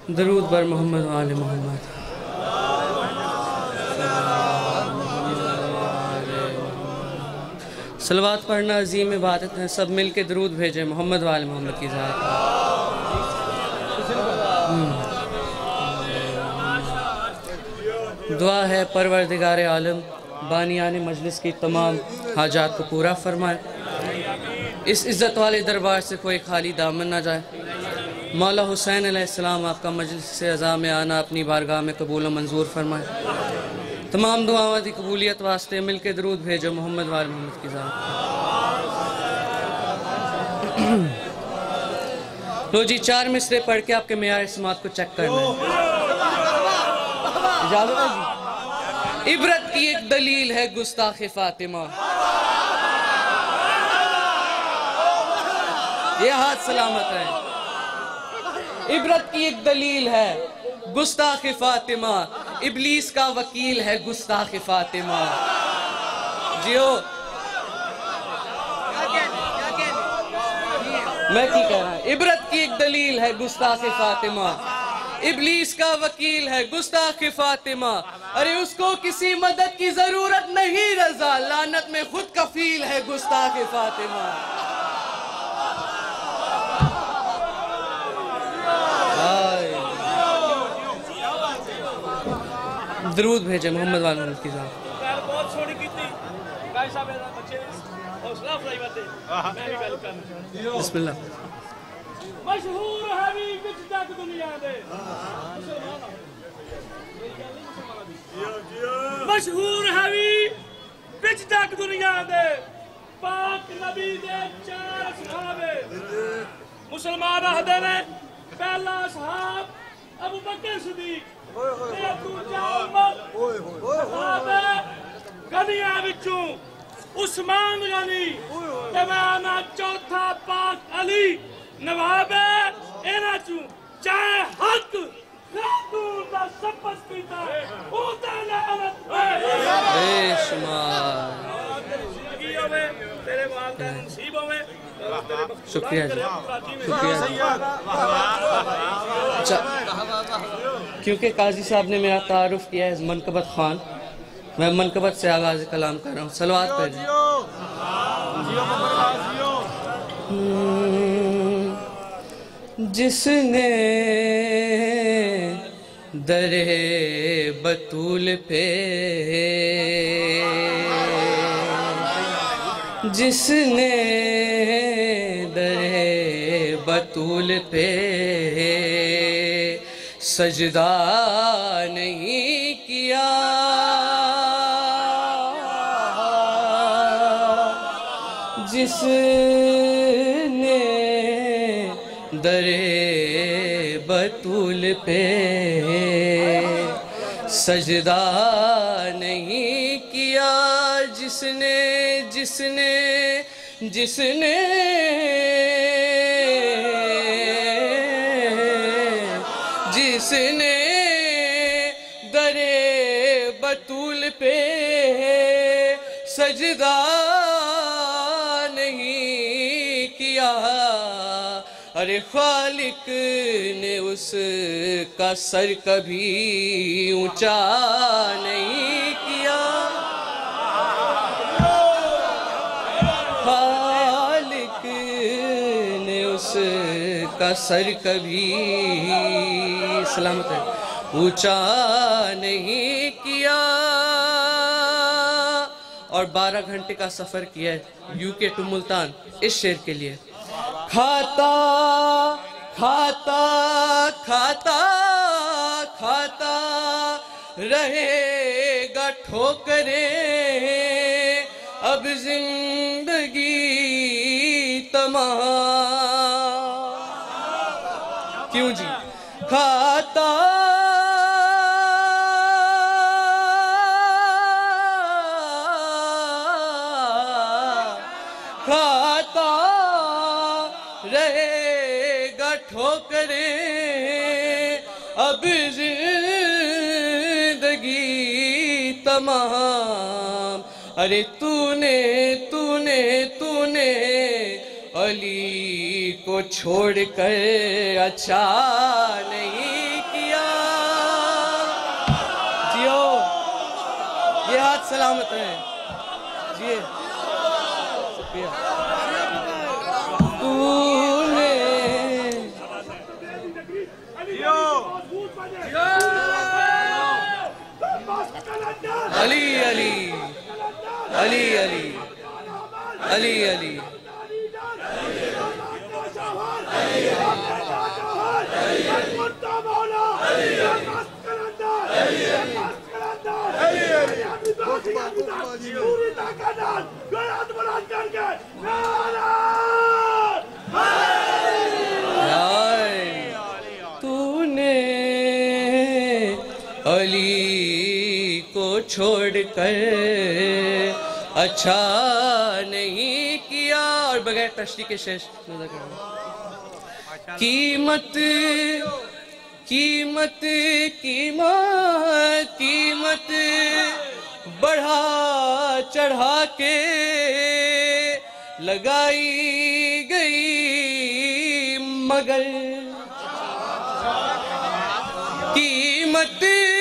दरूद बर मोहम्मद व आले मोहम्मद। सलवात पढ़ना अजीम इबादत है, सब मिल के दरूद भेजें मोहम्मद व आले मोहम्मद की ज़ात। दुआ है परवरदिगार आलम बानियाने मजलिस की तमाम हाजात को पूरा फरमाए, इस इज़्ज़त वाले दरबार से कोई खाली दामन ना जाए। मौला हुसैन अलैहिस्सलाम आपका मजलिस से अज़ा में आना अपनी बारगाह में कबूल व मंजूर फरमाए। तमाम दुआओं की कबूलियत वास्ते मिल के दरूद भेजो मोहम्मद वाल मोहम्मद की ज़ात। लो जी, 4 मिसरे पढ़ के आपके मेयार समात को चेक करना है। इजाज़त है जी। इबरत की एक दलील है गुस्ताखे फातिमा, ये हाथ सलामत है। इबरत की एक दलील है गुस्ताखे फातिमा, इबलीस का वकील है गुस्ताखे फातिमा। जियो मैं की कह रहा हूं, इबरत की एक दलील है गुस्ताखे फातिमा, इबलीस का वकील है गुस्ताखे फातिमा। अरे उसको किसी मदद की जरूरत नहीं रजा, लानत में खुद कफील है गुस्ताखे फातिमा। दरूद भेजे मोहम्मद वाल मोहम्मद की ज़ात। बिस्मिल्लाह। मशहूर हवी विच जग दुनिया दे, मशहूर हवी विच जग दुनिया दे, पाक नबी दे 4 सहाबे। मुसलमान आखदे ने पहला सहाब अबू बकर सिद्दीक, दूजा उमर, गनिया विचों उस्मान गनी, ते मैं चौथा पाक अली नवाब इन्हां चों चाहे हक खातून दा सपस कीता ओदा लानत बेशुमार। तेरे वालिदैन नसीब होवे। शुक्रिया जी, शुक्रिया जी। क्योंकि काजी साहब ने मेरा तारुफ किया है मनकबत खान, मैं मनकबत से आगाज कलाम कर रहा हूँ। सलवात पे जिसने दरे बतूल पे, जिसने दरे बतूल पे सजदा नहीं किया, जिसने दरे बतूल पे सजदा नहीं किया, जिसने जिसने जिसने जिसने दरे बतूल पे सजदा नहीं किया, अरे खालिक ने उसका सर कभी ऊंचा नहीं किया, खालिक ने उसका सर कभी सलामत है ऊंचा नहीं किया। और 12 घंटे का सफर किया है यूके टू मुल्तान इस शेर के लिए। खाता खाता खाता खाता रहेगा ठोकरें अब जिंदगी तमाम। क्यों जी? खाता खाता रहेगा ठोकरें अब जिंदगी तमाम। अरे तूने तूने तूने अली को छोड़कर अच्छा नहीं सलामत रहें। जी शुक्रिया। तूने अली अली अली अली अली अली तूने अली को छोड़कर अच्छा नहीं किया। और बगैर तशरी के शेष नजर करो। कीमत कीमत कीमत कीमत बढ़ा चढ़ा के लगाई गई मगर कीमत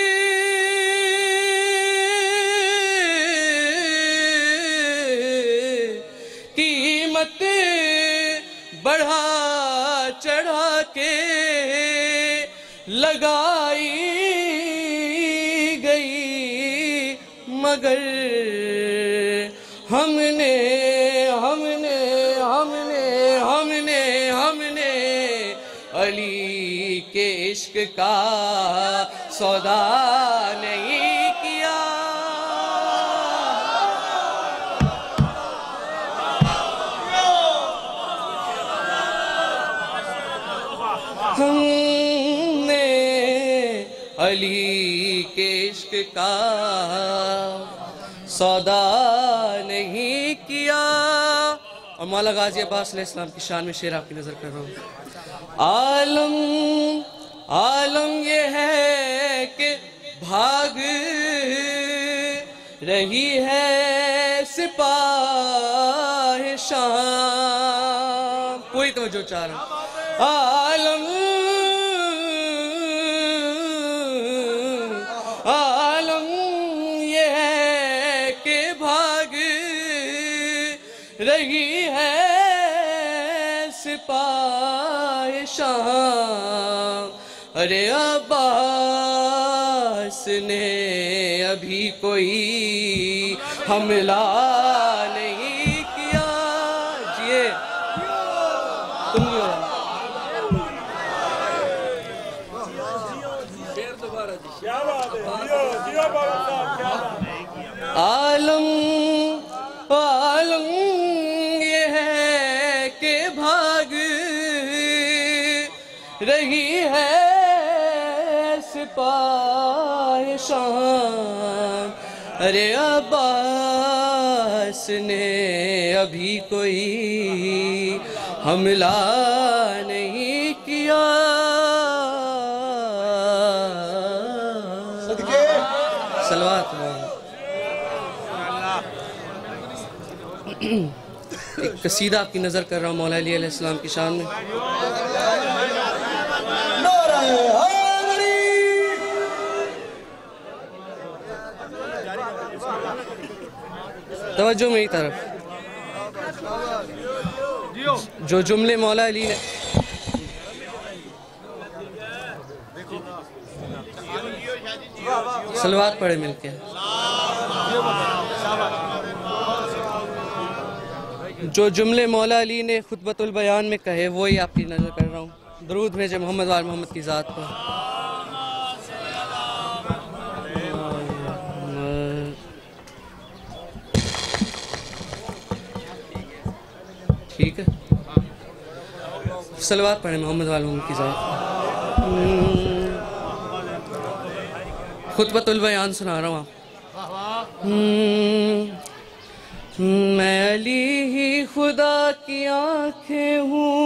कीमत बढ़ा चढ़ा के लगाई गई मगर हमने हमने हमने हमने हमने अली के इश्क का सौदा नहीं किया। हमने अली के इश्क का सौदा नहीं किया। और मौला गाजी अब्बास अलैहिस्सलाम की शान में शेर आपकी नजर कर रहा हूँ। आलम आलम ये है कि भाग रही है सिपाह शाम। पूरी तवज्जो चाह रहा हूँ। आलम आलम ये है कि भाग रही है सिपाह शाम। अरे अब्बास ने अभी कोई हमला नहीं किया। जिए तुम भी हो। आलम आलम ये है कि भाग रही है सिपाह शाम। अरे अब्बास ने अभी कोई हमला नहीं किया। सलवात एक कसीदा आपकी नजर कर रहा हूँ मौला अली अलैहिस्सलाम की शान में। तवज्जो मेरी तरफ। जो जुमले मौला अली ने सलवात पढ़े मिलके। जो जुमले मौला अली ने खुतबतुल बयान में कहे वही आपकी नजर कर रहा हूँ। दरूद भेजे मोहम्मद वाल मोहम्मद की ज़ात पर। ठीक है सलवात पढ़े मोहम्मद वाल मोहम्मद की ज़ात। खुतबतुल बयान सुना रहा हूँ आप। मैं अली ही खुदा की आंखें हूँ।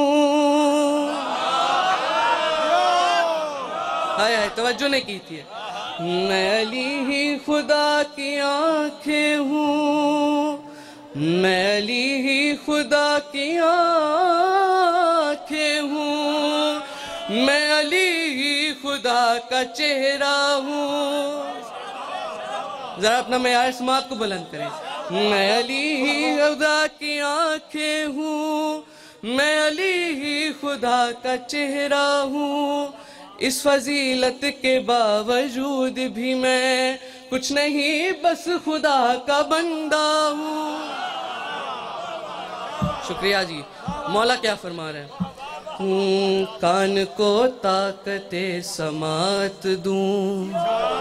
हाय हाय तवज्जो नहीं की थी। मैं अली ही खुदा की आंखें हूँ। मैं अली ही खुदा की आंखें हूँ। मैं अली ही खुदा का चेहरा हूँ। जरा अपना मेयार समात को बुलंद करें। मैं अली ही खुदा की आंखें हूँ, मैं अली ही खुदा का चेहरा हूँ, इस फजीलत के बावजूद भी मैं कुछ नहीं बस खुदा का बंदा हूँ। शुक्रिया जी। मौला क्या फरमा रहे हैं? कान को ताकते समात दूं,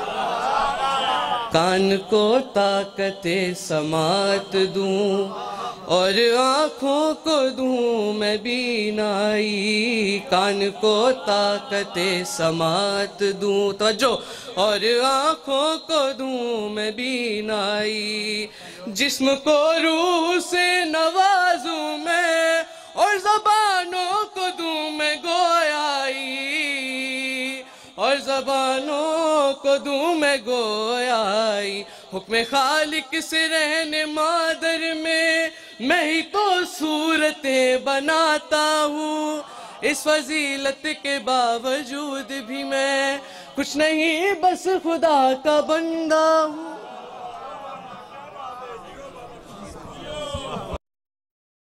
कान को ताकते समात दूं, और आँखों को दूं मैं बीनाई। कान को ताकते समात दूं, तवज्जो, और आँखों को दूं मैं बीनाई। जिस्म को रूह से नवाजूं मैं, और ज़बानों को दूं मैं गोयाई, और ज़बानों को दूं मैं गोयाई। हुक्म खालिक से रहने मादर में मैं ही तो सूरतें बनाता हूँ, इस फजीलत के बावजूद भी मैं कुछ नहीं बस खुदा का बंदा हूँ।